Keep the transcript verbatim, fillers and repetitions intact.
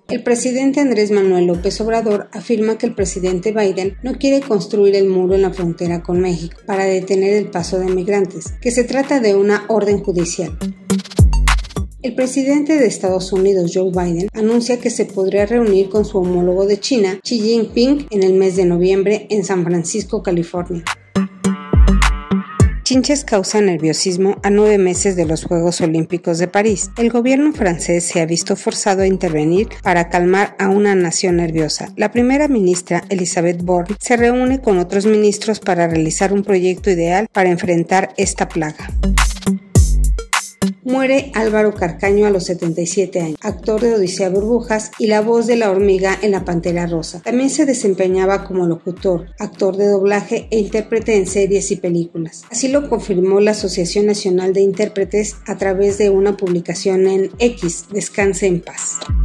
El presidente Andrés Manuel López Obrador afirma que el presidente Biden no quiere construir el muro en la frontera con México para detener el paso de migrantes, que se trata de una orden judicial. El presidente de Estados Unidos, Joe Biden, anuncia que se podría reunir con su homólogo de China, Xi Jinping, en el mes de noviembre en San Francisco, California. Chinches causa nerviosismo a nueve meses de los Juegos Olímpicos de París. El gobierno francés se ha visto forzado a intervenir para calmar a una nación nerviosa. La primera ministra, Elisabeth Borne, se reúne con otros ministros para realizar un proyecto ideal para enfrentar esta plaga. Muere Álvaro Carcaño a los setenta y siete años, actor de Odisea Burbujas y la voz de la hormiga en La Pantera Rosa. También se desempeñaba como locutor, actor de doblaje e intérprete en series y películas. Así lo confirmó la Asociación Nacional de Intérpretes a través de una publicación en X, Descanse en paz.